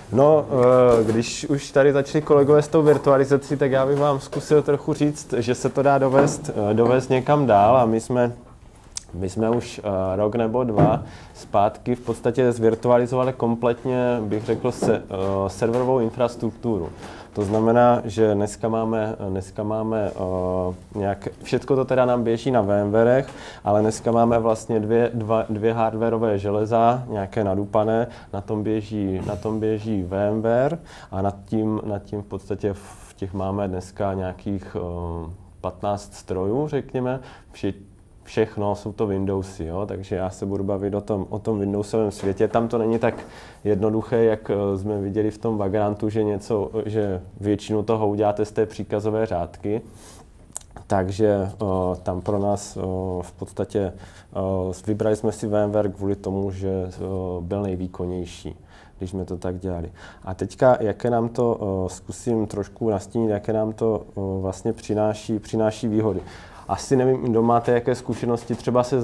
No, když už tady začali kolegové s tou virtualizací, tak já bych vám zkusil trochu říct, že se to dá dovést někam dál a my jsme už rok nebo dva zpátky v podstatě zvirtualizovali kompletně, bych řekl, serverovou infrastrukturu. To znamená, že dneska máme všechno to teda nám běží na VMwarech, ale dneska máme vlastně dvě hardwareové železa, nějaké nadupané, na tom běží VMware a nad tím v podstatě v těch máme dneska nějakých 15 strojů, řekněme. Všechno jsou to Windowsy, jo? Takže já se budu bavit o tom Windowsovém světě. Tam to není tak jednoduché, jak jsme viděli v tom Vagrantu, že většinu toho uděláte z té příkazové řádky. Takže tam pro nás v podstatě vybrali jsme si VMware kvůli tomu, že byl nejvýkonnější, když jsme to tak dělali. A teďka, jaké nám to, zkusím trošku nastínit, jaké nám to vlastně přináší výhody. Asi nevím, kdo máte jaké zkušenosti třeba se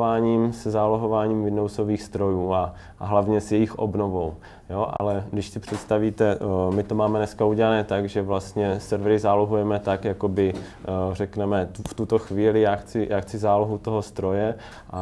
zálohováním Windowsových strojů a hlavně s jejich obnovou. Jo? Ale když si představíte, my to máme dneska udělané tak, že vlastně servery zálohujeme tak, jakoby řekneme v tuto chvíli já chci zálohu toho stroje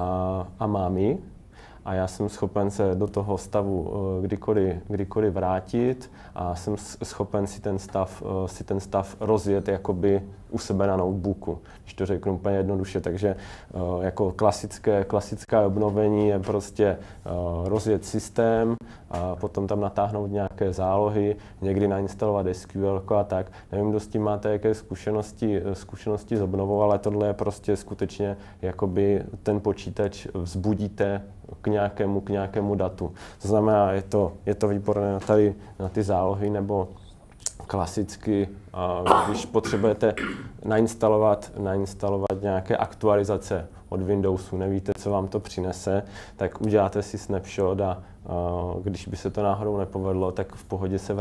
a mám ji. A já jsem schopen se do toho stavu kdykoliv vrátit a jsem schopen si ten stav rozjet jakoby u sebe na notebooku, když to řeknu úplně jednoduše. Takže jako klasické obnovení je prostě rozjet systém a potom tam natáhnout nějaké zálohy, někdy nainstalovat SQL a tak. Nevím, kdo s tím máte jaké zkušenosti s obnovou, ale tohle je prostě skutečně jakoby ten počítač vzbudíte k nějakému datu. To znamená, je to výborné tady na ty zálohy, nebo klasicky, když potřebujete nainstalovat nějaké aktualizace od Windowsu, nevíte, co vám to přinese, tak uděláte si snapshot a když by se to náhodou nepovedlo, tak v pohodě se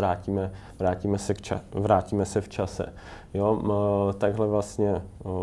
vrátíme se v čase. Jo, takhle vlastně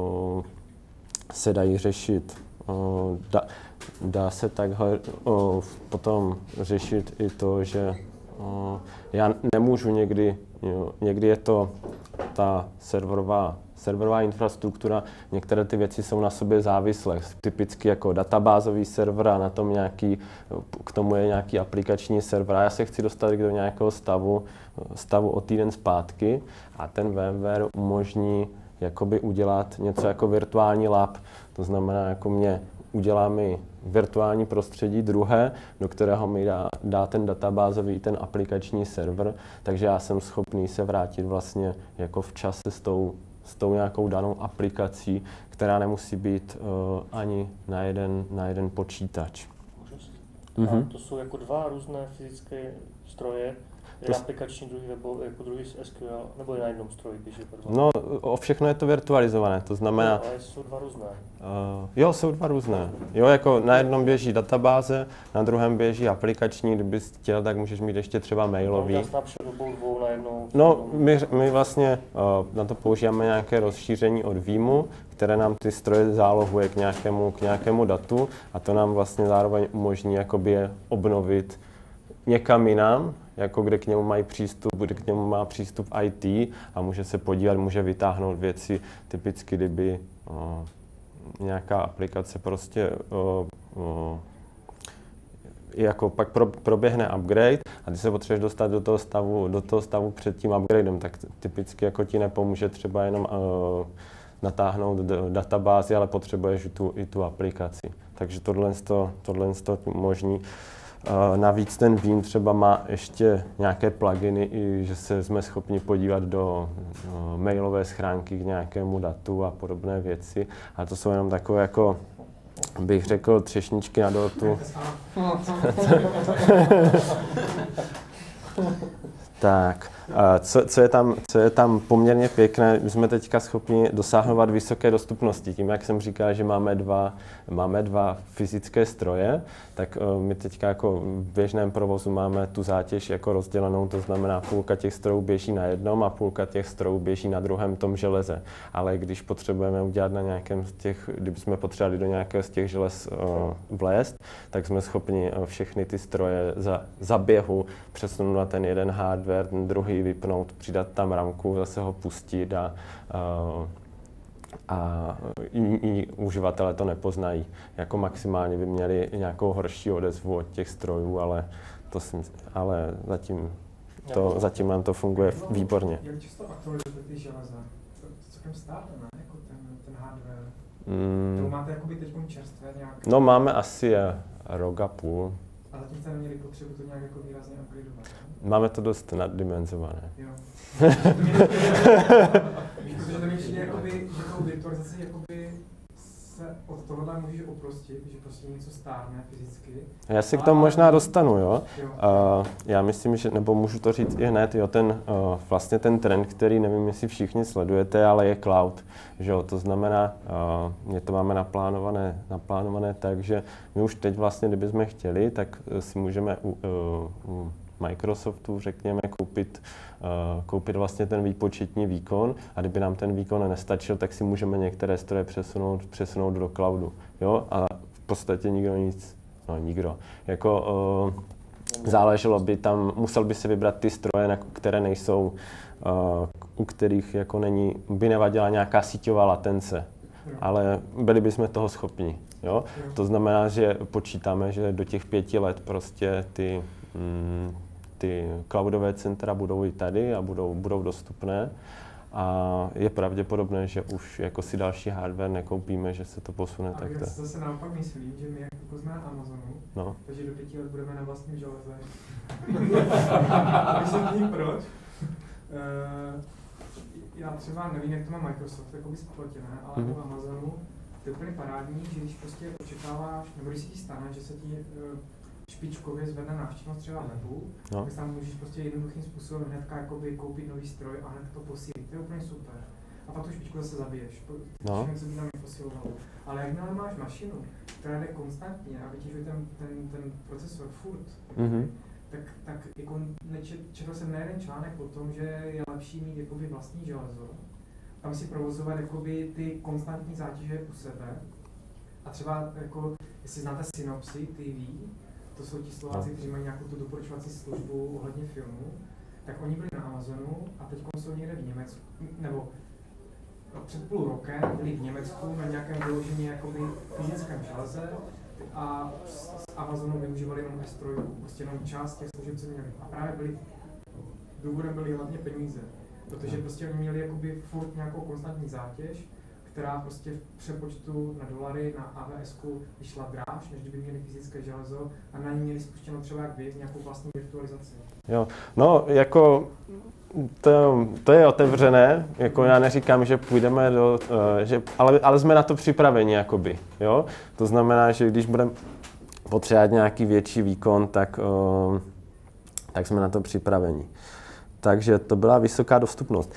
se dají řešit. Dá se takhle potom řešit i to, že já nemůžu někdy je to ta serverová infrastruktura, některé ty věci jsou na sobě závislé, typicky jako databázový server a na tom k tomu je nějaký aplikační server. A já se chci dostat do nějakého stavu o týden zpátky a ten VMware umožní jakoby udělat něco jako virtuální lab, to znamená udělá mi virtuální prostředí druhé, do kterého mi dá ten databázový, ten aplikační server, takže já jsem schopný se vrátit vlastně jako v čase s tou nějakou danou aplikací, která nemusí být ani na jeden počítač. Mhm. To jsou jako dva různé fyzické stroje, jeden aplikační, druhý webový, jako druhý SQL, nebo je na jednom stroji běží? No, o všechno je to virtualizované, to znamená... No, ale jsou dva různé. Jo, jsou dva různé. Jo, jako na jednom běží databáze, na druhém běží aplikační, kdybys chtěl, tak můžeš mít ještě třeba mailový. No, snapshot obou dvou na jednou. No, my vlastně na to používáme nějaké rozšíření od Veeamu, které nám ty stroje zálohuje k nějakému datu a to nám vlastně zároveň umožní jakoby je obnovit někam jinam, jako kde k němu mají přístup, kde k němu má přístup IT a může se podívat, může vytáhnout věci, typicky kdyby nějaká aplikace prostě jako pak proběhne upgrade a ty se potřebuješ dostat do toho stavu před tím upgradem, tak typicky jako ti nepomůže třeba jenom natáhnout databázi, ale potřebuješ i tu aplikaci. Takže tohle umožní. Navíc ten Veeam třeba má ještě nějaké pluginy, i že jsme schopni podívat do mailové schránky k nějakému datu a podobné věci. A to jsou jenom takové, jako bych řekl, třešničky na dortu. Tak. Co je tam poměrně pěkné, my jsme teďka schopni dosáhnout vysoké dostupnosti. Tím, jak jsem říkal, že máme dva fyzické stroje, tak my teďka jako v běžném provozu máme tu zátěž jako rozdělenou, to znamená půlka těch strojů běží na jednom a půlka těch strojů běží na druhém tom železe. Ale když potřebujeme udělat na nějakém z těch, kdybychom potřebovali do nějakého z těch želez vlézt, tak jsme schopni všechny ty stroje za běhu přesunout na ten jeden hardware, ten druhý vypnout, přidat tam ramku, zase ho pustit a i uživatelé to nepoznají. Jako maximálně by měli nějakou horší odezvu od těch strojů, ale zatím nám to funguje výborně. Jak často aktualizujete ty železa? Co tam stále, ne? Jako ten hardware? To máte jakoby teď čerstvé nějak? No máme asi rok a půl. A zatím jste neměli potřebu to nějak jako výrazně upgradeovat? Máme to dost naddimenzované. Jo. Protože to mi přijde, že tou virtualizací se od tohohle můžeš oprostit, že prostě něco stárne fyzicky. Já se k tomu možná dostanu, jo. Já myslím, že, nebo můžu to říct i hned, jo, vlastně ten trend, který nevím, jestli všichni sledujete, ale je cloud, že jo, to znamená, my to máme naplánované tak, že my už teď vlastně, kdybychom chtěli, tak si můžeme u Microsoftu, řekněme, koupit vlastně ten výpočetní výkon a kdyby nám ten výkon nestačil, tak si můžeme některé stroje přesunout do cloudu, jo, a v podstatě nikdo. Jako záleželo by tam, musel by se vybrat ty stroje, které nejsou, u kterých jako by nevadila nějaká síťová latence, ale byli bychom toho schopni, jo. To znamená, že počítáme, že do těch 5 let prostě ty cloudové centra budou i tady a budou dostupné a je pravděpodobné, že už jako si další hardware nekoupíme, že se to posune takto. Já si zase naopak myslím, že my jako jsme na Amazonu, takže do 5 let budeme na vlastním železe. Vysvětlím proč. Já třeba nevím, jak to má Microsoft jakoby splotěné, ale u Amazonu to je úplně parádní, že když prostě očekáváš, nebo když si ti stane, že se ti špičkově zvedne návštěvnost třeba webu, tak tam můžeš prostě jednoduchým způsobem hnedka koupit nový stroj a hned to posílit. To je úplně super. A pak tu špičku zase zabiješ. Něco by tam neposilovalo. Ale jakmile máš mašinu, která jde konstantně a vytěžuje ten procesor furt, tak jako četl jsem nejeden článek o tom, že je lepší mít jakoby vlastní železo, tam si provozovat jakoby ty konstantní zátěže u sebe. A třeba jako, jestli znáte Synopsy TV, to jsou ti Slováci, kteří mají nějakou tu doporučovací službu ohledně filmů, tak oni byli na Amazonu a teď jsou někde v Německu, nebo před půl rokem byli v Německu na nějakém vyložení jakoby fyzickém železe a z Amazonu využívali jenom S3, prostě jenom část těch služeb, co měli. A právě důvodem byly hlavně peníze, protože prostě oni měli jakoby furt nějakou konstantní zátěž, která prostě v přepočtu na dolary na AWS-ku vyšla dráž, než kdyby měli fyzické železo a na ní měli spuštěno třeba jak vy, nějakou vlastní virtualizaci. Jo, no jako to je otevřené, jako já neříkám, že půjdeme ale jsme na to připraveni, jakoby, jo. To znamená, že když budeme potřebovat nějaký větší výkon, tak jsme na to připraveni. Takže to byla vysoká dostupnost.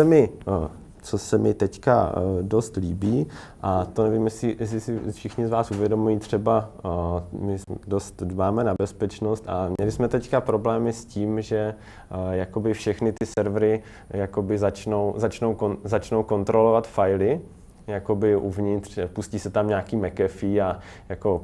Co se mi teďka dost líbí, a to nevím, jestli si všichni z vás uvědomují, třeba my dost dbáme na bezpečnost a měli jsme teďka problémy s tím, že jakoby všechny ty servery jakoby začnou kontrolovat fily, jakoby uvnitř, pustí se tam nějaký McAfee a jako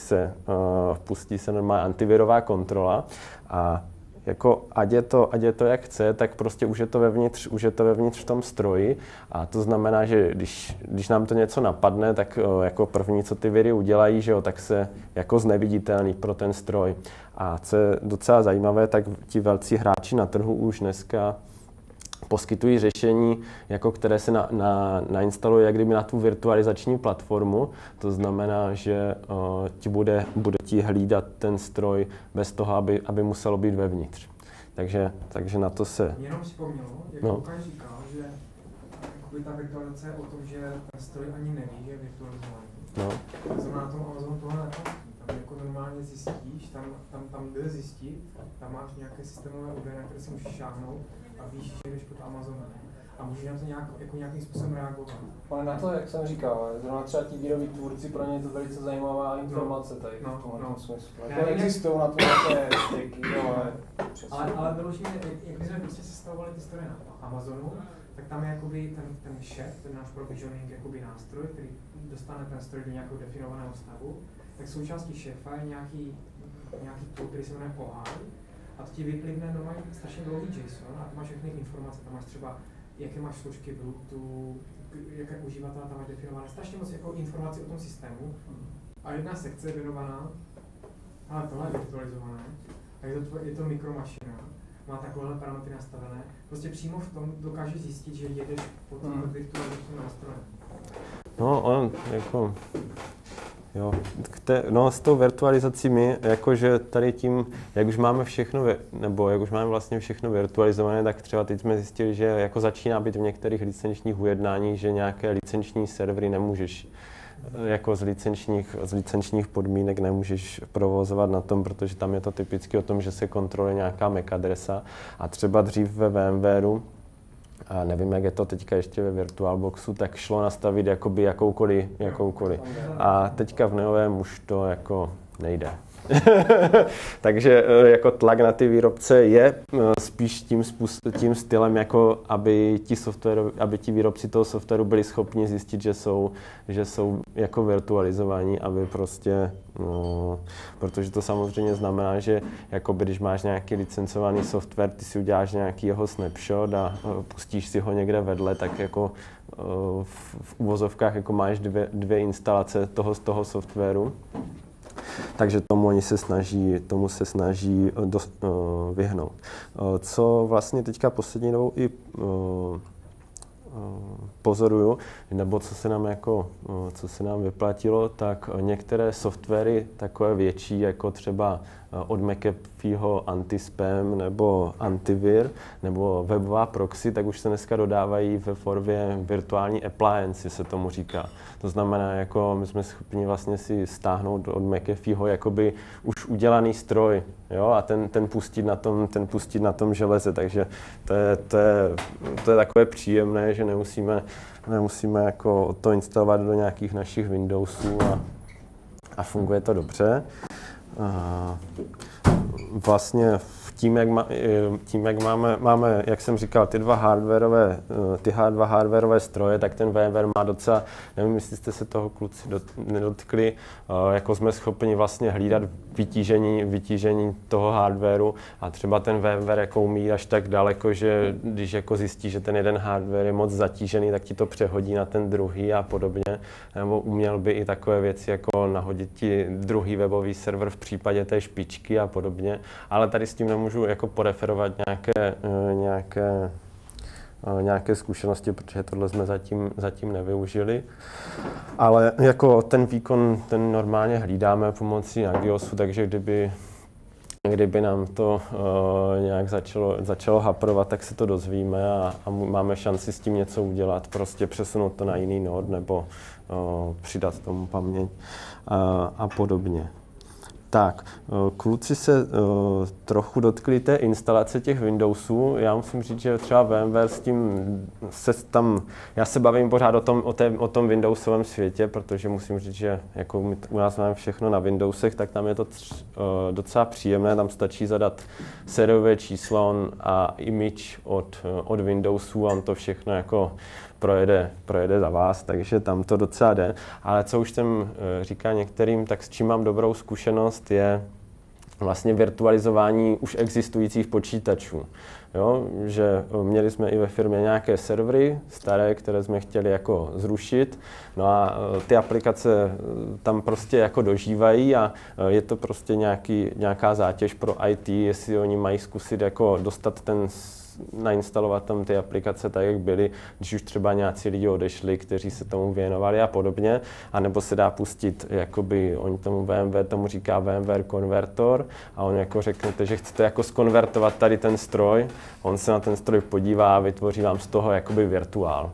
pustí se normálně antivirová kontrola a jako ať je to jak chce, tak prostě už je to vevnitř v tom stroji a to znamená, že když nám to něco napadne, tak jako první, co ty viry udělají, že jo, tak se jako zneviditelný pro ten stroj. A co je docela zajímavé, tak ti velcí hráči na trhu už dneska poskytují řešení, jako které se nainstaluje jak kdyby na tu virtualizační platformu. To znamená, že bude ti hlídat ten stroj bez toho, aby muselo být vevnitř. Takže na to se... Mě jenom vzpomnělo, jak Lukáš říkal, že ta virtualizace je o tom, že ten stroj ani neví, že je virtualizovaný. To znamená, na tom Amazonu tohle neplatí. Tam jako jako normálně zjistíš, tam jde zjistit, tam máš nějaké systémové údaje, na které si můžeš šáhnout a víš, že jdeš pod Amazonem. A můžeš na to nějakým způsobem reagovat. Ale na to, jak jsem říkal, zrovna třeba ti výrobní tvůrci, pro ně je to velice zajímavá informace tady v tomhle smyslu. Existují na to nějaké styky, ale vyloženě, jak my jsme prostě sestavovali ty stroje na Amazonu, tak tam je jakoby ten šéf, ten náš provisioning jakoby nástroj, který dostane ten stroj do nějakého definovaného stavu, tak součástí šéfa je nějaký tool, který se jmenuje OI, a to ti vyplivne normálně strašně dlouhý JSON a ty máš všechny informace, tam máš třeba jaké máš složky v rootu, jaké uživatele tam máš definované, strašně moc jako informací o tom systému. A jedna sekce je věnovaná, ale tohle je virtualizované, a je to mikromašina, má takovéhle parametry nastavené, prostě přímo v tom dokáže zjistit, že jedeš pod virtualizačním nástrojem. No, on jako... Jo, s tou virtualizací my, jakože tady tím, jak už máme vlastně všechno virtualizované, tak třeba teď jsme zjistili, že jako začíná být v některých licenčních ujednáních, že nějaké licenční servery nemůžeš, jako z licenčních podmínek nemůžeš provozovat na tom, protože tam je to typicky o tom, že se kontroluje nějaká MAC adresa a třeba dřív ve VMware'u, a nevím, jak je to teďka ještě ve VirtualBoxu, tak šlo nastavit jakoby jakoukoliv. A teďka v Neovém už to jako nejde. Takže jako tlak na ty výrobce je spíš tím stylem, jako aby ti výrobci toho softwaru byli schopni zjistit, že jsou jako virtualizovaní, aby prostě, protože to samozřejmě znamená, že jakoby, když máš nějaký licencovaný software, ty si uděláš nějaký jeho snapshot a pustíš si ho někde vedle, tak jako v uvozovkách jako máš dvě instalace toho softwaru. Takže tomu se snaží vyhnout. Co vlastně teďka poslední dobou i pozoruju, nebo co se nám vyplatilo, tak některé softwary takové větší, jako třeba od McAfeeho antispam nebo antivir nebo webová proxy, tak už se dneska dodávají ve formě virtuální appliance, se tomu říká. To znamená, jako my jsme schopni vlastně si stáhnout od McAfeeho jakoby už udělaný stroj, jo, a ten pustit na tom železe, takže to je takové příjemné, že nemusíme jako to instalovat do nějakých našich Windowsů a funguje to dobře. Vlastně tím, jak máme, jak jsem říkal, ty dva hardwareové stroje, tak ten VMware má docela, nevím, jestli jste se toho kluci nedotkli, jako jsme schopni vlastně hlídat vytížení toho hardwareu a třeba ten VMware jako umí až tak daleko, že když jako zjistí, že ten jeden hardware je moc zatížený, tak ti to přehodí na ten druhý a podobně. Nebo uměl by i takové věci, jako nahodit ti druhý webový server v případě té špičky a podobně, ale tady s tím nemůžu jako poreferovat nějaké zkušenosti, protože tohle jsme zatím nevyužili. Ale jako ten výkon, ten normálně hlídáme pomocí Nagiosu, takže kdyby nám to nějak začalo haprovat, tak se to dozvíme a máme šanci s tím něco udělat, prostě přesunout to na jiný node nebo přidat tomu paměť a podobně. Tak, kluci se trochu dotkli té instalace těch Windowsů. Já musím říct, že třeba VMware s tím já se bavím pořád o tom Windowsovém světě, protože musím říct, že jako my u nás máme všechno na Windowsech, tak tam je to docela příjemné, tam stačí zadat sériové číslo a image od Windowsů a on to všechno jako projede za vás, takže tam to docela jde. Ale co už jsem říkal některým, tak s čím mám dobrou zkušenost, je vlastně virtualizování už existujících počítačů. Jo, že měli jsme i ve firmě nějaké servery staré, které jsme chtěli jako zrušit, no a ty aplikace tam prostě jako dožívají a je to prostě nějaká zátěž pro IT, jestli oni mají zkusit jako dostat nainstalovat tam ty aplikace tak, jak byly, když už třeba nějací lidi odešli, kteří se tomu věnovali a podobně, anebo se dá pustit, jakoby oni tomu říká VMware konvertor a on jako řeknete, že chcete jako skonvertovat tady ten stroj, on se na ten stroj podívá a vytvoří vám z toho jakoby virtuál.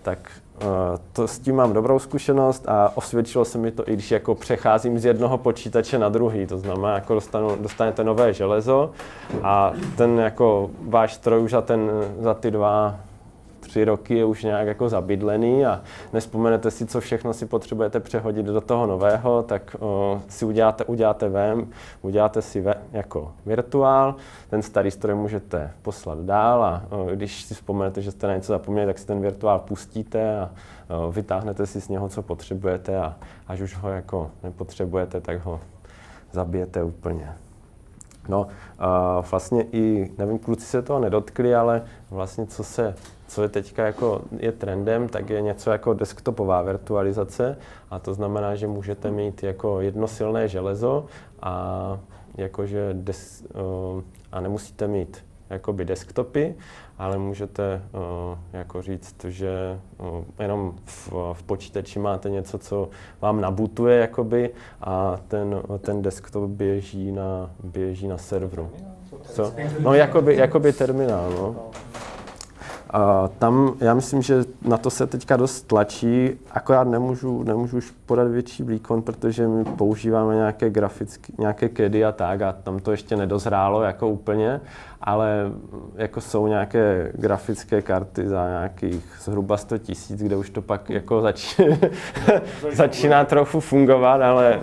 tak to s tím mám dobrou zkušenost a osvědčilo se mi to, i když jako přecházím z jednoho počítače na druhý, to znamená, jako dostanete nové železo a ten jako váš stroj už za ty 2-3 roky je už nějak jako zabydlený a nevzpomenete si, co všechno si potřebujete přehodit do toho nového, tak si uděláte si jako virtuál, ten starý stroj můžete poslat dál a když si vzpomenete, že jste na něco zapomněli, tak si ten virtuál pustíte a vytáhnete si z něho, co potřebujete a až už ho jako nepotřebujete, tak ho zabijete úplně. No, vlastně i, nevím, kluci se toho nedotkli, ale vlastně co je teďka jako je trendem, tak je něco jako desktopová virtualizace a to znamená, že můžete mít jako jedno silné železo a jakože a nemusíte mít jakoby desktopy, ale můžete jako říct, že jenom v počítači máte něco, co vám nabootuje jakoby a ten desktop běží na serveru. Co? No jakoby terminál, no. A tam já myslím, že na to se teďka dost tlačí, akorát nemůžu už podat větší výkon, protože my používáme nějaké CADy a tak a tam to ještě nedozrálo jako úplně, ale jako jsou nějaké grafické karty za nějakých zhruba 100 000, kde už to pak jako začíná trochu fungovat, ale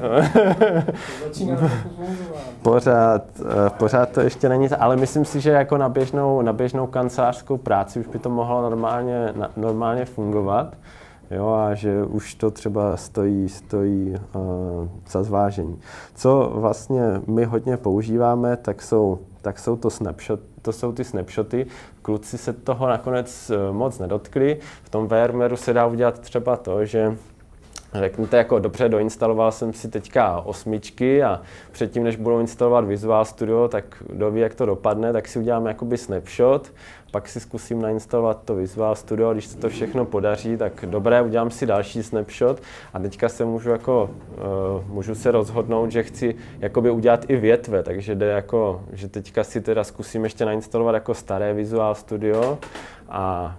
pořád to ještě není, ale myslím si, že jako na běžnou kancelářskou práci už by to mohlo normálně fungovat. Jo, a že už to třeba stojí za zvážení. Co vlastně my hodně používáme, tak jsou ty snapshoty. Kluci se toho nakonec moc nedotkli. V tom VMwareu se dá udělat třeba to, že řeknete jako dobře, doinstaloval jsem si teďka 8 a předtím, než budou instalovat Visual Studio, tak kdo ví, jak to dopadne, tak si uděláme jakoby snapshot, pak si zkusím nainstalovat to Visual Studio, když se to všechno podaří, tak dobré, udělám si další snapshot a teďka se můžu se rozhodnout, že chci jakoby udělat i větve, takže jde jako, že teďka si teda zkusím ještě nainstalovat jako staré Visual Studio a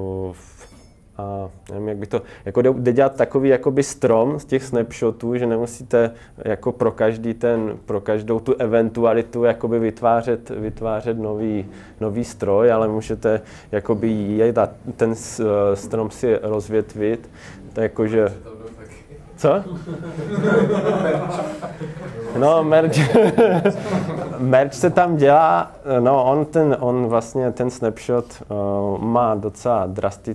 nevím, jak by to, jako jde dělat takový jakoby strom z těch snapshotů, že nemusíte jako pro každou tu eventualitu jakoby vytvářet nový stroj, ale můžete jakoby jít a ten strom si rozvětvit, tak jakože... Co? No, merge se tam dělá, no on vlastně ten snapshot má docela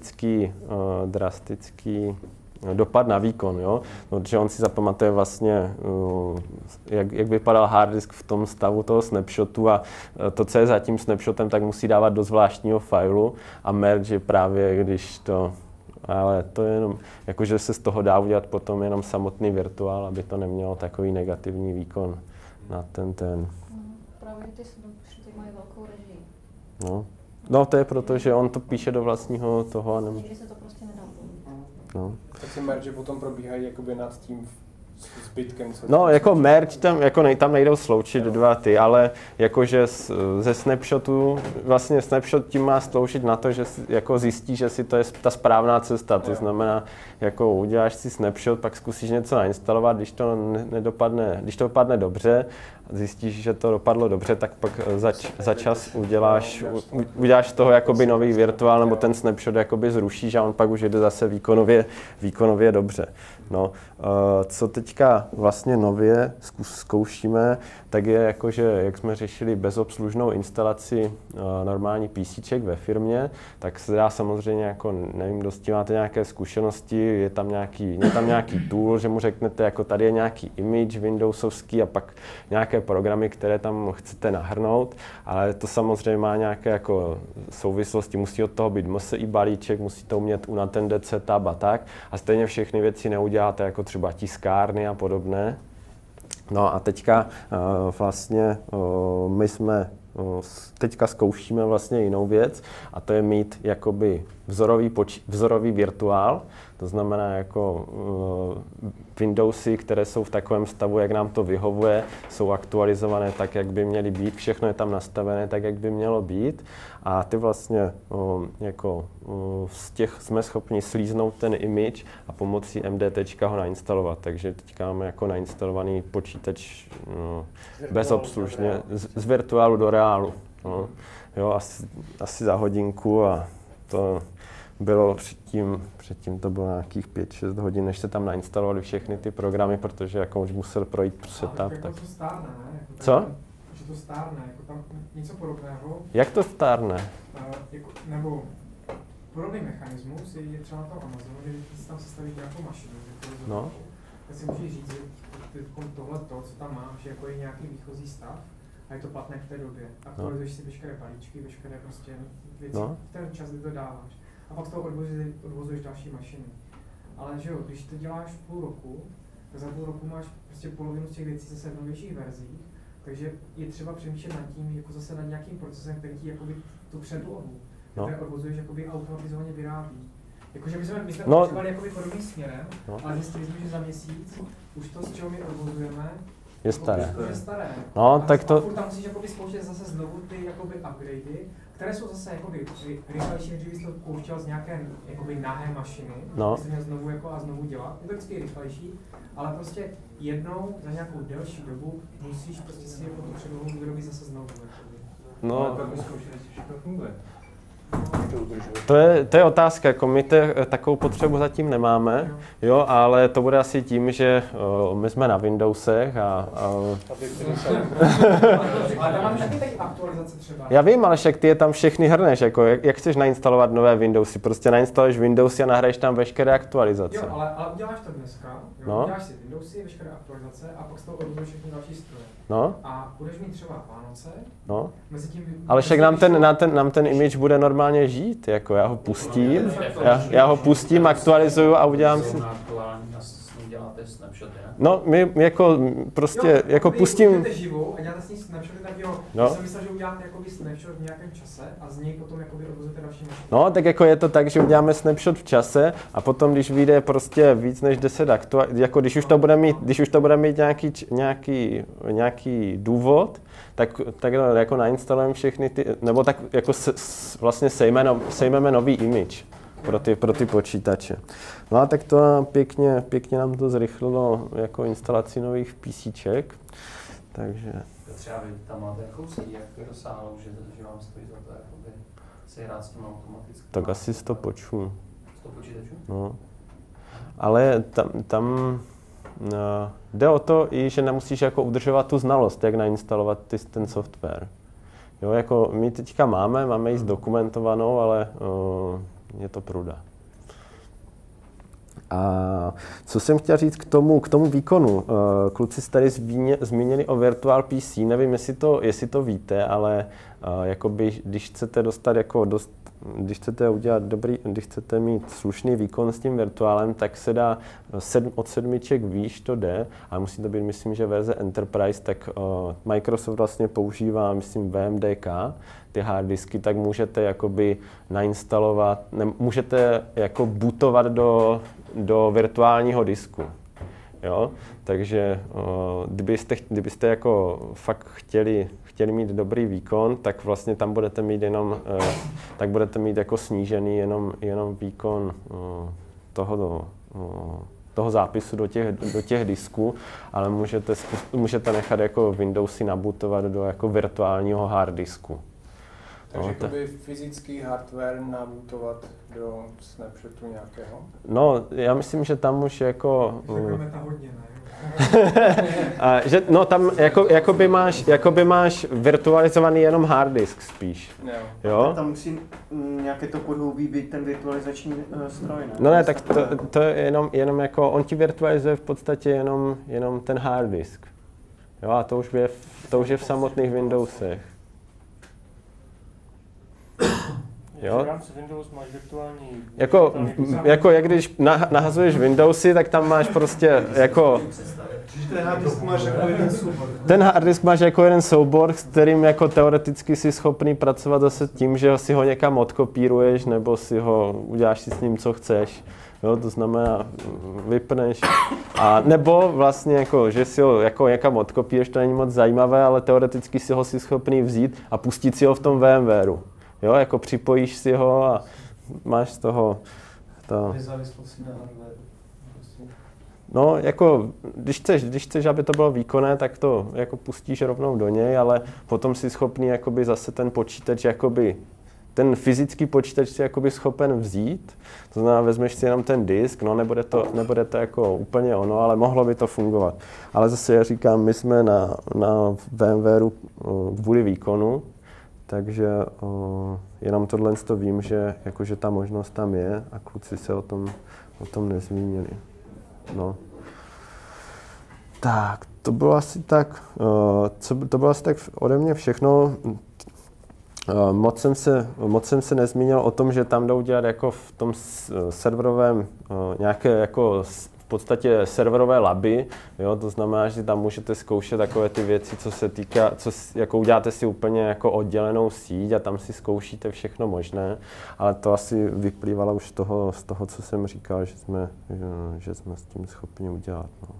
drastický dopad na výkon, jo? Protože on si zapamatuje vlastně, jak vypadal hard disk v tom stavu toho snapshotu a to, co je za tím snapshotem, tak musí dávat do zvláštního failu a merge je právě, když to... Ale to je jenom, jakože se z toho dá udělat potom jenom samotný virtuál, aby to nemělo takový negativní výkon na ten. Právě ty snapshoty mají velkou režii. No, to je proto, že on to píše do vlastního toho a Někdy se to prostě nedá. No. Tak si merge potom probíhají jakoby nad tím zbytkem. No, jako merge, tam nejdou sloučit dva ty, ale jakože ze snapshotu, vlastně snapshot tím má sloučit na to, že jako zjistí, že si to je ta správná cesta. To znamená, jako uděláš si snapshot, pak zkusíš něco nainstalovat, když to dopadne dobře, zjistíš, že to dopadlo dobře, tak pak za čas uděláš z toho jakoby nový virtuál, nebo ten snapshot jakoby zrušíš a on pak už jde zase výkonově dobře. No, co teďka vlastně nově zkoušíme, tak je jakože, jak jsme řešili bezobslužnou instalaci normální PCček ve firmě, tak se dá samozřejmě jako, nevím, dosti máte nějaké zkušenosti, je tam nějaký tool, že mu řeknete, jako tady je nějaký image Windowsovský a pak nějaké programy, které tam chcete nahrnout, ale to samozřejmě má nějaké jako souvislosti, musí od toho být MSI balíček, musí to umět unattended setup a tak a stejně všechny věci neuděláte jako třeba tiskárny a podobné. No a teďka vlastně my jsme teďka zkoušíme vlastně jinou věc a to je mít jakoby vzorový virtuál. To znamená jako Windowsy, které jsou v takovém stavu, jak nám to vyhovuje, jsou aktualizované tak, jak by měly být, všechno je tam nastavené tak, jak by mělo být a ty vlastně z těch jsme schopni slíznout ten image a pomocí MDT ho nainstalovat, takže teďka máme jako nainstalovaný počítač bezobslužně z virtuálu do reálu. No. Jo, asi za hodinku a to bylo předtím to bylo nějakých 5-6 hodin, než se tam nainstalovaly všechny ty programy, protože jako už musel projít setup. Tak to stárne, ne? Jako co? Že to stárne, jako tam něco podobného. Jak to stárne? Nebo podobný mechanismus je třeba na tom Amazonu, kde si tam sestavíš nějakou mašinu. No. Tak si můžeš říct, že tohle, co tam máš, jako je nějaký výchozí stav a je to platné v té době. Aktualizuješ si veškeré balíčky, veškeré prostě věci, v ten čas, kdy to dáváš. A pak z toho odvozuješ další mašiny. Ale že jo, když to děláš půl roku, tak za půl roku máš prostě polovinu z těch věcí zase v novějších verzích, takže je třeba přemýšlet nad tím, jako zase nad nějakým procesem, který ti jakoby tu předlohu, které odvozuješ, jakoby automatizovaně vyrábí. Jakože my jsme potřebovali jakoby podobným směrem, ale zjistili jsme, že za měsíc už to, z čeho my odvozujeme, je staré. Je staré. No, a tak to... furt tam musíš jakoby zkoušet zase znovu ty jakoby upgradey, které jsou zase jakoby rychlejší, než kdybys to pouštěl z nějaké jakoby nahé mašiny, jsi měl znovu jako a znovu dělat. Je to vždycky rychlejší, ale prostě jednou za nějakou delší dobu musíš prostě si jako tu předlohu vyrobit zase znovu. No, tak zkoušeli, jestli všechno funguje. To je otázka, jako my takovou potřebu zatím nemáme, jo, ale to bude asi tím, že my jsme na Windowsech a ale tam máš taky aktualizace třeba. Já vím, ale však ty je tam všechny hrneš, jako jak chceš nainstalovat nové Windowsy, prostě nainstaluješ Windowsy a nahraješ tam veškeré aktualizace. Jo, ale uděláš to dneska, jo, uděláš si Windowsy, veškeré aktualizace a pak z toho odvozuješ všechny další stroje. No. A budeš mít třeba Vánoce, ale však nám ten image bude normálně žít, jako já ho pustím, aktualizuju a udělám si... Děláte snapshoty, ne? No, my jako prostě, jako pustím... Jo, živou a děláte s ní snapshoty, tak jo, já jsem myslel, že uděláte jakoby snapshot v nějakém čase a z něj potom jakoby odvozujete další mašiny. No, tak jako je to tak, že uděláme snapshot v čase a potom, když vyjde prostě víc než 10 jako když už to bude mít nějaký důvod, tak jako nainstalujeme všechny ty, nebo tak jako vlastně sejmeme nový image pro ty počítače. No a tak to pěkně nám to zrychlilo jako instalaci nových PCček, takže... Třeba vy tam máte kousky, jak dosáhlo, že vám stojí za to jakoby se hrát s tím automaticky. Tak asi 100 počů. 100 počítačů? No. Ale tam jde o to i, že nemusíš jako udržovat tu znalost, jak nainstalovat ten software. Jo, jako my teďka máme ji zdokumentovanou, ale je to pruda. A co jsem chtěl říct k tomu výkonu. Kluci jste tady zmínili o Virtual PC, nevím, jestli to víte, ale jakoby, když chcete dostat jako když chcete udělat když chcete mít slušný výkon s tím virtuálem, tak se dá od 7 výš to jde, a musí to být, myslím, že verze Enterprise, tak Microsoft vlastně používá, myslím, VMDK, ty harddisky, tak můžete jakoby nainstalovat, můžete jako bootovat do virtuálního disku. Jo? Takže kdybyste jako fakt chtěli mít dobrý výkon, tak vlastně tam budete mít jako snížený jenom výkon toho zápisu do těch disků, ale můžete nechat jako Windowsy nabootovat do jako virtuálního harddisku. Takže jakoby fyzický hardware nabootovat do snapshotu nějakého? No, já myslím, že tam už jako... Řekneme to hodně, ne? Že, no tam jakoby máš virtualizovaný jenom harddisk spíš. Jo? Tam musí nějaké to podhoubí být ten virtualizační stroj, ne? No ne, tak to je jenom jako, on ti virtualizuje v podstatě jenom ten harddisk. Jo, a to už je v samotných Windowsech. Jo? V rámci Windows máš virtuální... Jako jak když nahazuješ Windowsy, tak tam máš prostě jako... Ten harddisk máš jako jeden soubor. Ten harddisk máš jako jeden soubor, s kterým jako teoreticky jsi schopný pracovat zase tím, že si ho někam odkopíruješ, nebo si ho uděláš si s ním, co chceš. Jo, to znamená, vypneš. A nebo vlastně, jako, že si ho jako někam odkopíš, to není moc zajímavé, ale teoreticky si ho si schopný vzít a pustit si ho v tom VMwaru. Jo, jako připojíš si ho a máš z toho to. Nezávislost na hardware. No, jako, když chceš, aby to bylo výkonné, tak to jako pustíš rovnou do něj, ale potom si schopný jakoby zase ten počítač, jakoby, ten fyzický počítač si jakoby schopen vzít. To znamená, vezmeš si jenom ten disk, no nebude to jako úplně ono, ale mohlo by to fungovat. Ale zase já říkám, my jsme na VMwaru kvůli výkonu, takže jenom tohle vím, že ta možnost tam je a kluci se o tom nezmínili. No. Tak, to bylo asi tak ode mě všechno. Moc jsem se nezmínil o tom, že tam jdou dělat jako v tom serverovém nějaké jako v podstatě serverové laby, jo, to znamená, že tam můžete zkoušet takové ty věci, co se týká, jako uděláte si úplně jako oddělenou síť a tam si zkoušíte všechno možné, ale to asi vyplývalo už z toho, co jsem říkal, že jsme s tím schopni udělat. No.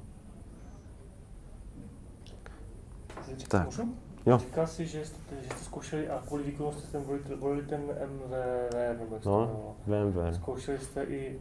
Tak. Jo. Říkal jsi, že jste zkoušeli a kvůli výkonu jste volili ten MVR, nebo jak se to VMware. Zkoušeli jste i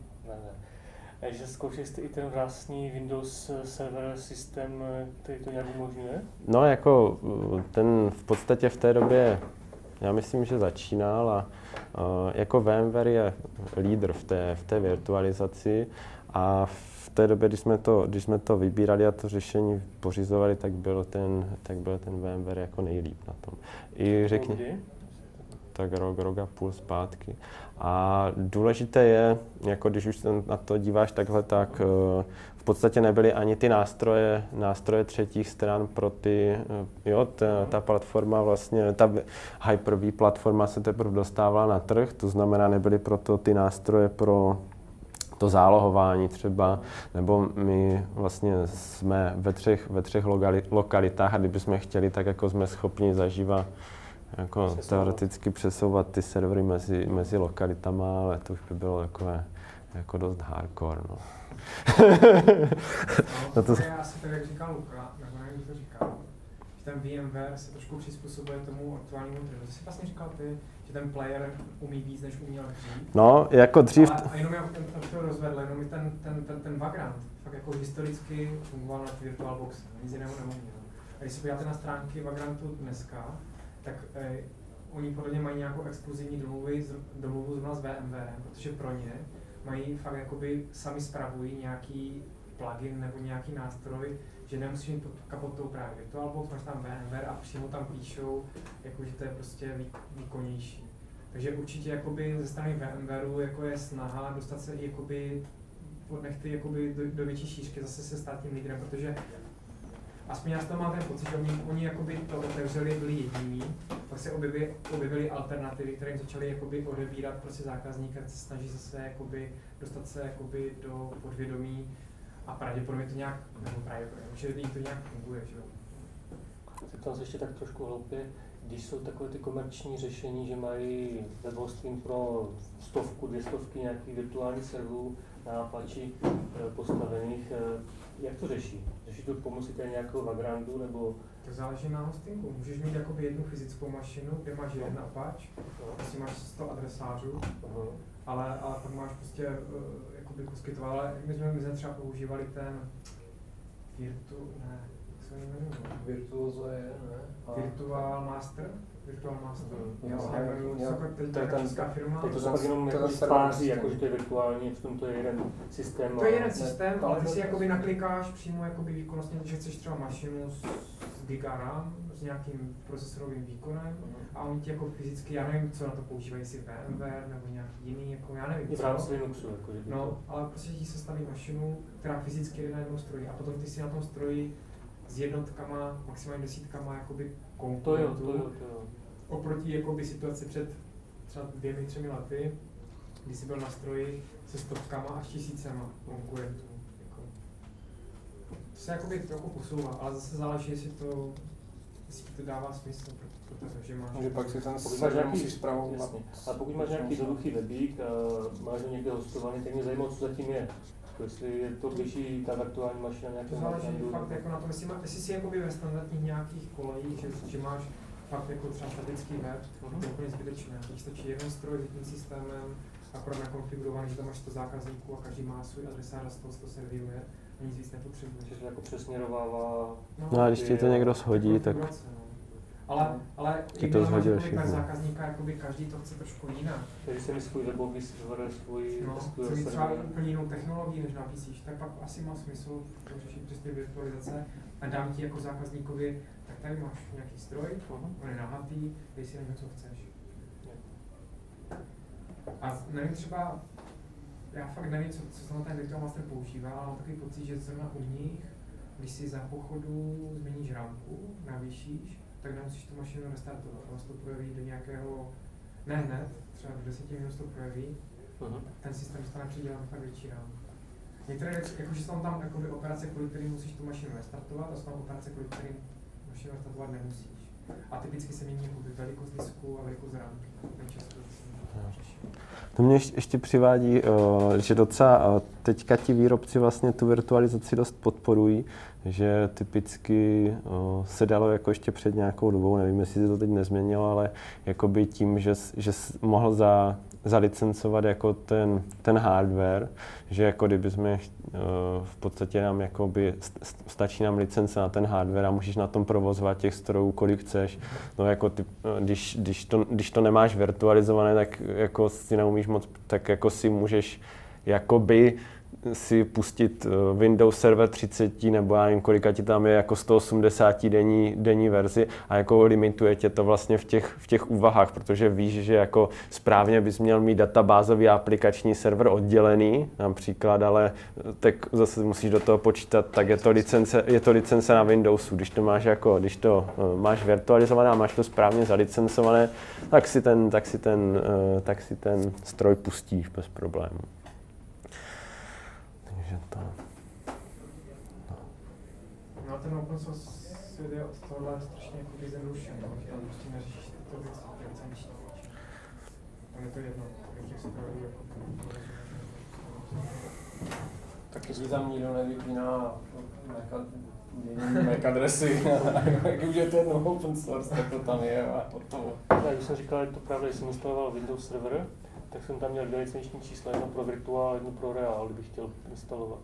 ten vlastní Windows server systém, který to nějak umožňuje? No, jako ten v podstatě v té době, já myslím, že začínal a jako VMware je lídr v té virtualizaci a v té době, když jsme to vybírali a to řešení pořizovali, tak byl ten VMware jako nejlíp na tom. I řekni, tak rok a půl zpátky. A důležité je, jako když už na to díváš takhle, tak v podstatě nebyly ani ty nástroje třetích stran pro ty, jo, ta platforma vlastně, ta Hyper-V platforma se teprve dostávala na trh, to znamená, nebyly proto ty nástroje pro to zálohování třeba, nebo my vlastně jsme ve třech lokalitách a kdybychom chtěli, tak jako jsme schopni zažívat jako teoreticky přesouvat ty servery mezi lokalitama, ale to už by bylo takové jako dost hardcore. No. To je asi tak, jak říkal Luka, nebo nevím, co říkal, že ten VMware se trošku přizpůsobuje tomu aktuálnímu trhu. To jsi vlastně říkal ty, že ten player umí víc, než uměl dřív. No, jako dřív... A jenom já to rozvedl, jenom ten Vagrant fakt jako historicky fungoval na VirtualBoxe, nic jiného nemohl. A když se podíváte na stránky Vagrantu dneska, tak oni podle mě mají nějakou exkluzivní domluvu zrovna s VMware, protože pro ně mají fakt jakoby sami spravují nějaký plugin nebo nějaký nástroj, že nemusíš mít pod kapotou právě VirtualBox, máš tam VMware a přímo tam píšou, jako, že to je prostě výkonnější. Takže určitě jakoby ze strany VMwareu jako je snaha dostat se i jakoby pod nechty jakoby do větší šířky, zase se stát tím lídrem, protože aspoň já z toho mám ten pocit, že oni jakoby to otevřeli, byli jediní, pak se objevily alternativy, které jim začaly jakoby odebírat prostě zákazníka, se snaží zase jakoby dostat se jakoby do podvědomí a pravděpodobně to nějak, nebo pravděpodobně, že to nějak funguje, že jo. Zeptám se ještě tak trošku hloupě, když jsou takové ty komerční řešení, že mají webhosting pro 100, 200 nějakých virtuálních serverů na Apache postavených, jak to řeší? Řeší to pomocí nějakého Vagrantu nebo? To záleží na hostingu. Můžeš mít jakoby jednu fyzickou mašinu, kde máš jeden Apache, prostě máš 100 adresářů, ale pak máš prostě jakoby poskytoval, my jsme třeba používali ten Virtual Master. To je ta firma. To znamená jenom jako spáří, jako že to je virtuální, v tom to je jeden systém. To je jeden systém, ale ty si jakoby naklikáš přímo jakoby výkonnostně, že chceš třeba mašinu s giga RAM, s nějakým procesorovým výkonem a oni ti jako fyzicky, já nevím, co na to používají, jestli VMware nebo nějaký jiný, jako já nevím. V rámci Linuxu, jako že no, ale prostě ti se staví mašinu, která fyzicky jde na jednom stroji a potom ty si na tom stroji s jednotkama, maximálně desítkama jakoby komponentů. Oproti jakoby situaci před třeba 2-3 lety, kdy jsi byl na stroji se stovkama až tisícema konkurentů. Jako. To se jakoby trochu posouvá, ale zase záleží, jestli to jestli to dává smysl, protože máš... Že pak si ten server server musíš spravovat. Jasně. A pokud máš nějaký jednoduchý webík, máš ho někde hostovaný, tak mě zajímalo, co zatím je. Jestli je to běží ta virtuální mašina nějakého to záleží fakt jako na tom, jestli si jakoby ve standardních nějakých kolejích, že máš fakt jako třeba statický web, to je úplně zbytečné. Když stačí jeden stroj s tím systémem, akorát nakonfigurovaný, že tam máš 100 zákazníků a každý má svůj adresář a z toho to servíruje a nic víc nepotřebuješ. Že to jako přesměrovává... No a když ti to někdo shodí, tak... Ale to zhodil všechno. Zákazníka, jakoby každý to chce trošku jinak. Když si mi svůj webový server, svůj chce mít třeba úplně jinou technologii, než nabízíš, tak pak asi má smysl řešit přes ty virtualizace a dám ti jako zákazníkovi, tak tady máš nějaký stroj, on je nahatý, dej si na něj, co chceš. A nevím třeba, já fakt nevím, co se na ten Virtual Master používá, ale mám takový pocit, že zrovna u nich, když si za pochodu změníš rámku, navýšíš, tak nemusíš tu mašinu restartovat, ale to projeví do nějakého, ne hned, třeba v 10 minut to projeví, ten systém stane přidělat fakt větší rám. Některé věci, jakože jsou tam jakoby operace, kvůli kterým musíš tu mašinu restartovat, a jsou tam operace, kvůli kterým mašinu restartovat nemusíš. A typicky se mění jakoby velikost disku a velikost rámky. To mě ještě přivádí, že docela teďka ti výrobci vlastně tu virtualizaci dost podporují, že typicky se dalo jako ještě před nějakou dobou, nevím, jestli se to teď nezměnilo, ale jakoby tím, že mohl zalicencovat jako ten hardware, že jako kdyby jsme v podstatě nám jakoby stačí nám licence na ten hardware a můžeš na tom provozovat těch strojů, kolik chceš. No jako když to nemáš virtualizované, tak jako si neumíš moc, tak jako si můžeš jakoby si pustit Windows Server 30 nebo já nevím, kolika ti tam je jako 180 denní verzi a jako limituje tě to vlastně v těch úvahách, protože víš, že jako správně bys měl mít databázový a aplikační server oddělený například, ale tak zase musíš do toho počítat, tak je to licence na Windowsu, když to máš virtualizované a máš to správně zalicencované, tak si ten stroj pustíš bez problémů. No ten open source svět je od tohle strašně jako zjednodušený, že tam prostě neřešíš tyto věci, licenční věci. Tam je to jedno, těch strojů jako... Taky si tam nikdo nevypíná MAC adresy, jak už je to jedno open source, tak to tam je a hotovo. Jak jsem říkal, je to pravda, když jsem instaloval Windows Server, tak jsem tam měl 2 licenční čísla, jedno pro virtuál, jedno pro reál, kdybych chtěl instalovat.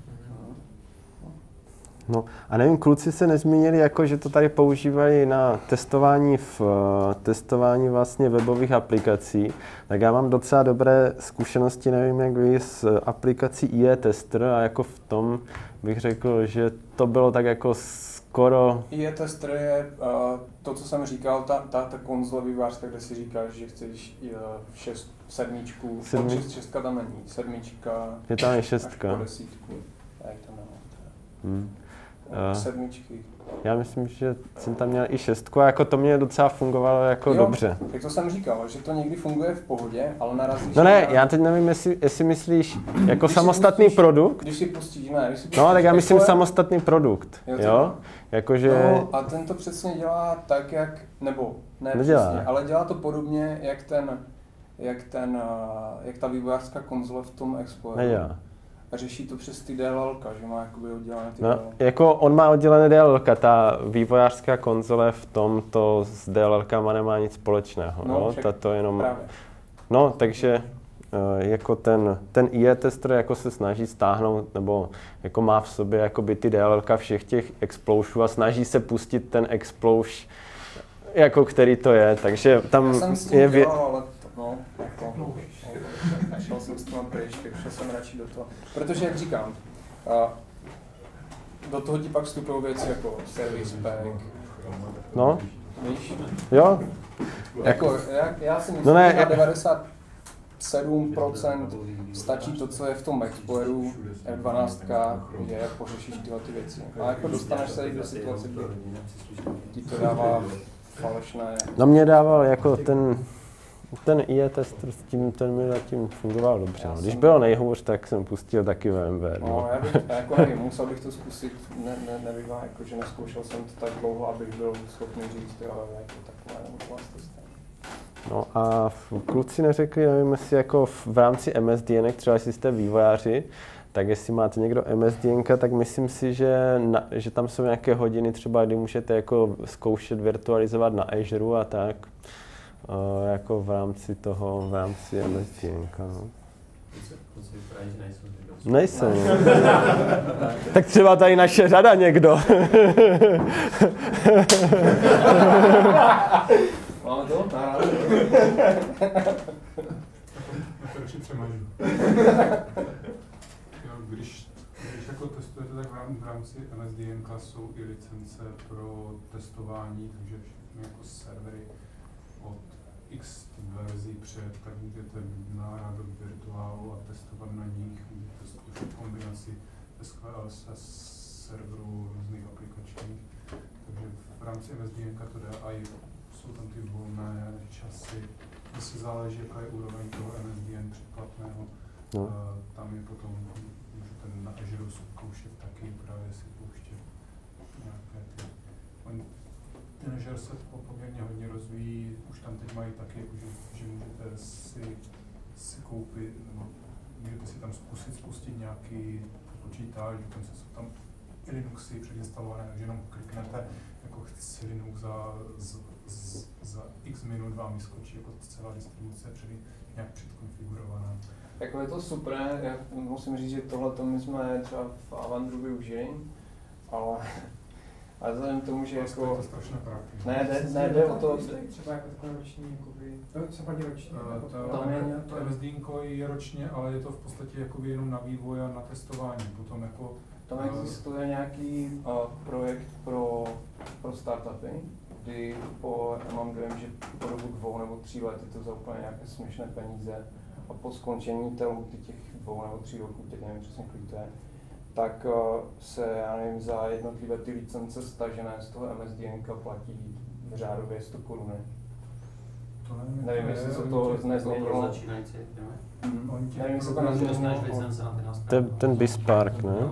No a nevím, kluci se nezmínili, jako, že to tady používají na testování vlastně webových aplikací, tak já mám docela dobré zkušenosti, nevím jak vy, s aplikací IE Tester a jako v tom bych řekl, že to bylo tak jako skoro... IE Tester je to, co jsem říkal, ta konzole vývojářská, kde si říkáš, že chceš 7, 6 tam není, 7, je tam i 6. až po 10. Jak to nemám. 7. Já myslím, že jsem tam měl i 6 a jako to mě docela fungovalo jako dobře. Tak to jsem říkal, že to někdy funguje v pohodě, ale narazíš... No ne, já teď nevím, jestli myslíš jako samostatný produkt. Když si pustíš, ne, no, tak já myslím samostatný produkt, jo? Jakože... No, a ten to přesně dělá tak, jak... Nebo, ne přesně, ale dělá to podobně, jak ta vývojářská konzole v tom Exploreru. Nedělá. A řeší to přes ty DLLka, že má jakoby oddělené ty DLL. Jako on má oddělené DLLka, ta vývojářská konzole v tom to s DLLkama nemá nic společného, no? To jenom... Právě. No, takže jako ten IE tester jako se snaží stáhnout, nebo jako má v sobě jakoby ty DLLka všech těch explosionů a snaží se pustit ten explosion, jako který to je, takže tam já jsem s tím dělal, ale šel jsem s tím pryč, šel jsem radši do toho. Protože, jak říkám, do toho ti pak vstupují věci jako service pack. No. Víš? Jo. Jako, já si myslím, že na 97% stačí to, co je v tom Exploreru, F12, že jak pořešíš tyhle ty věci. A jako dostaneš se i do situace, kdy ti to dává falešné. No mě dával jako ten Ten IE test s tím, ten mi zatím fungoval dobře. No. Když bylo nejhůř, tak jsem pustil taky VMware. No, já jako nevím, musel bych to zkusit, nevím, jako, že neskoušel jsem to tak dlouho, abych byl schopný říct, ale jako takové testem. No a kluci neřekli, nevím, jestli jako v rámci MSDN, třeba jestli jste vývojáři, tak jestli máte někdo MSDN, tak myslím si, že tam jsou nějaké hodiny třeba, kdy můžete jako zkoušet virtualizovat na Azure a tak, jako v rámci MSDN. No. Nejsou. Tak třeba tady naše řada někdo. Máme to? To radši přemažu. Když jako testujete, tak v rámci MSDN jsou i licence pro testování, takže všechny jako servery od X verzí před, tak můžete nahrávat do virtuálu a testovat na nich, můžete zkoušet kombinaci SQL se serverů různých aplikačních, takže v rámci MSDN to jde a jsou tam ty volné časy, zase záleží, jaká je úroveň toho MSDN předplatného. No. Tam je potom, můžete na Azure zkoušet taky právě si pouštět nějaké ty. Ten Azure se poměrně hodně rozvíjí, už tam teď mají taky, že můžete si koupit, nebo můžete si tam zkusit spustit nějaký počítač, dokonce jsou tam i Linuxy předinstalované, takže jenom kliknete, jako chci Linux za x minut vám vyskočí jako celá distribuce nějak předkonfigurovaná. Jako je to super, já musím říct, že tohle my jsme třeba v Avandru využili, ale vzhledem k tomu, že jako... To je strašně praktické. Ne, jde o to... Třeba jako takové roční, jakoby... Co pak je roční? To MSDinko je ročně, ale je to v podstatě jakoby jenom na vývoj a na testování. Potom jako... Tam existuje nějaký projekt pro startupy, kdy já mám dojem, že po dobu 2 nebo 3 let je to za úplně nějaké směšné peníze a po skončení té lhůty těch 2 nebo 3 roků, teď nevím přesně, kolik to je, tak se, já nevím, za jednotlivé ty licence stažené z toho MSDNka platí řádově 100 korun. Nevím, jestli se to nezměnilo. Nevím, jestli to nezměnilo. Ten BizSpark, ne?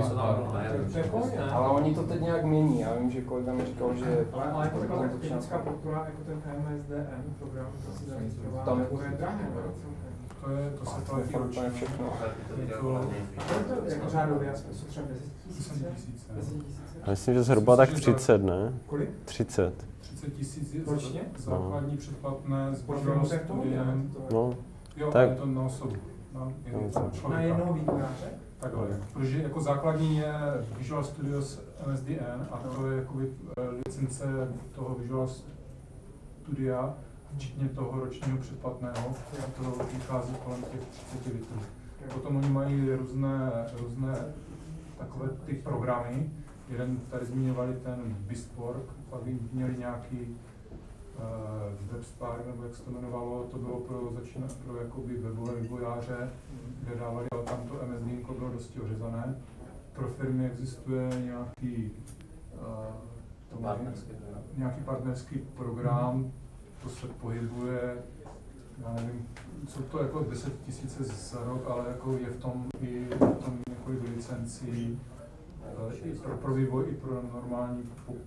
Ale oni to teď nějak mění. Já vím, že kolega mi říkal, že... Ale jako taková technická podpora, jako ten MSDN program, to si zaregistroval, tam je drahé. To se to je všechno. Jako řádově, jsou třeba 10 000? Já myslím, že zhruba tak 30, ne? Kolik? 30. 30 000 ročně? Základní předplatné s Visual Studiem. No. Jo, tak. je to na osobu. Na jednoho vývojáře? Takhle, protože jako základní je Visual Studio MSDN a to je jakoby licence toho Visual Studia, včetně toho ročního předplatného, a to vychází kolem těch 30 litrů. Potom oni mají různé takové ty programy. Jeden tady zmiňovali ten BizSpark, pak měli nějaký WebSpark, nebo jak se to jmenovalo, to bylo pro jakoby webové vývojáře, kde dávali, ale tam to MSDinko bylo dosti ořezané. Pro firmy existuje nějaký partnerský program, to se pohybuje, já nevím, jsou to jako 10 000 za rok, ale jako je v tom několik licencí, i pro vývoj, i pro normální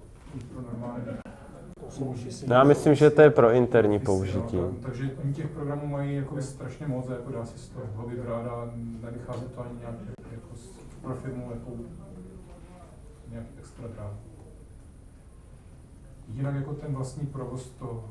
použití. Já myslím, že to je pro interní použití. Takže oni těch programů mají jako strašně moc, jako dá se z toho vybrat a nevychází to ani nějak jako pro firmu jako nějak extra drahé. Jinak jako ten vlastní provoz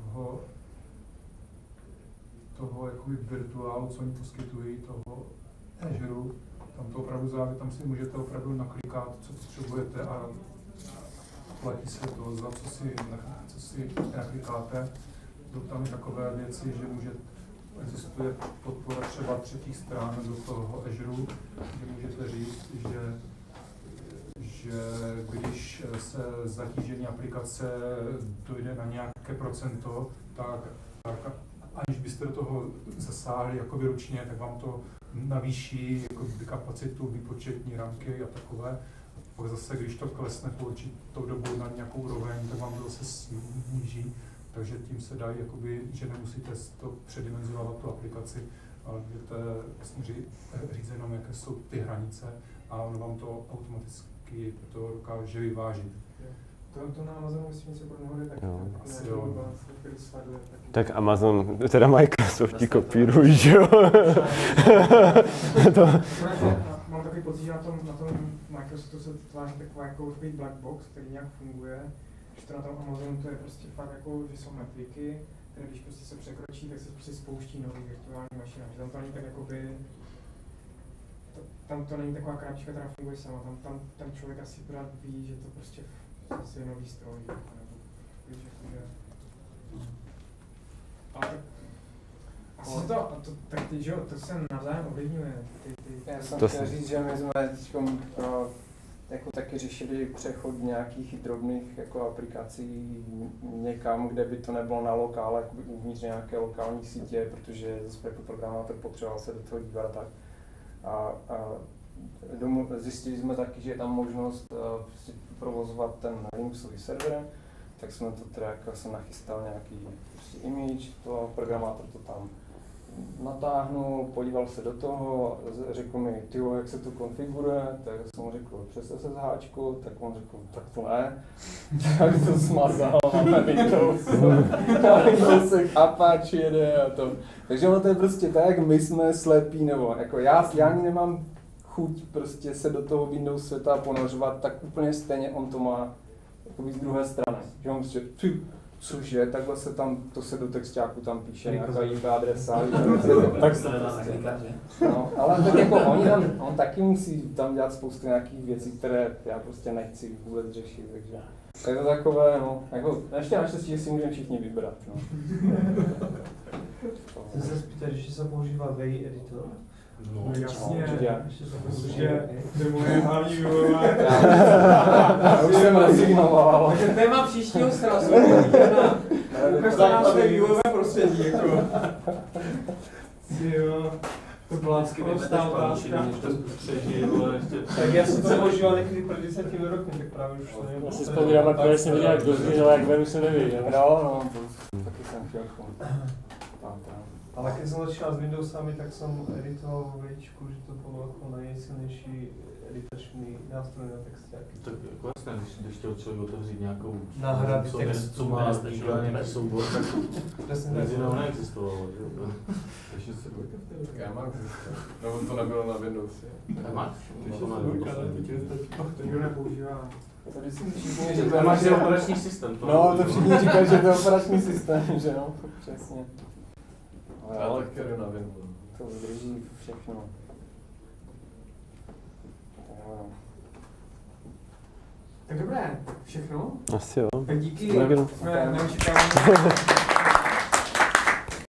toho jakoby virtuálu, co oni poskytují, toho Azure, tam to opravdu záleží, tam si můžete opravdu naklikat, co potřebujete a platí se to, za co si naklikáte. Jsou tam i takové věci, že existuje podpora třeba třetích stran do toho Azure, že můžete říct, že když se zatížení aplikace dojde na nějaké procento, tak aniž byste do toho zasáhli jako ručně, tak vám to navýší jako kapacitu, výpočetní rámky a takové. Pak zase, když to klesne po určitou dobu na nějakou úroveň, tak vám to zase sníží. takže tím se dají, jakoby, že nemusíte to předimenzovat tu aplikaci, ale že to je vlastně říct jenom, jaké jsou ty hranice a ono vám to automaticky to dokáže vyvážit. To na Amazonu myslím, že pro mnoho taky. Tak Amazon, teda Microsoft ti kopírují, že jo? Mám takový pocit, že na tom Microsoftu se tváří takový black box, který nějak funguje, že to na tom Amazonu to je prostě fakt jako, že jsou metliky, které když prostě se překročí, tak se prostě spouští nový virtuální mašina. Že tam to není tak jakoby, tam to není taková krabička, která funguje sama, tam ten člověk asi pořád ví, že to prostě je nový stroj, nebo víš, že ale tak asi tak ty, že jo, to se navzájem ovlivňuje. Já jsem chtěl říct, že my jsme teďkom, jako taky řešili přechod nějakých drobných jako aplikací někam, kde by to nebylo na lokále, jakoby uvnitř nějaké lokální sítě, protože zase jako programátor potřeboval se do toho dívat tak. A zjistili jsme taky, že je tam možnost provozovat ten Linuxový server, tak jsme to teda, jako jsem nachystal nějaký prostě image, to programátor to tam natáhnul, podíval se do toho, řekl mi, tyjo, jak se to konfiguruje, tak jsem mu řekl, přes SSH, tak on řekl, tak to ne, tak to smazal, máme Windows, se Apache jede a to. Takže ono to je prostě tak, jak my jsme slepí, nebo jako já ani nemám chuť prostě se do toho Windows světa ponořovat, tak úplně stejně on to má jakoby z druhé strany, že on prostě, cože, takhle se tam, to se do textáku tam píše nějaká IP adresa, tak se prostě. No, ale tak jako on taky musí tam dělat spoustu nějakých věcí, které já prostě nechci vůbec řešit, takže je to takové, no, jako ještě naštěstí, že si můžeme všichni vybrat, no. Chcem se spýtat, že se používá VI editor? No jasně, protože to je moje hlavní vývojová. Já už jsem rezignoval. Takže téma příštího srazu. Ukaž nám své vývojové prostředí, jako. Jo. To byla vždycky otázka. Tak já jsem to používal někdy před 10 roky, tak právě už to nevím. Já si vzpomínám, jak to jsem viděl, jak dozvířil, jak ven se neví. No, taky jsem chtěl. Ale když jsem začal s Windowsami, tak jsem editoval v Včku, že to bylo jako nejsilnější editační nástroj na textáky. Tak jako jasné, když chtěl člověk otevřít nějakou náhrady textu, co má nějaký soubor, tak nic jiného neexistovalo. Takže se dvojka vtedy. Tak Emacs existuje. No to nebylo na Windowsi. Emacs? To nikdo nepoužívá. Emacs je operační systém. No, to všichni říkají, že to je operační systém, že no, přesně. Ale taky jdu na Windows. To vydrží všechno. Tak dobré, všechno? Asi jo. Tak díky, Tak jsme neočekávali.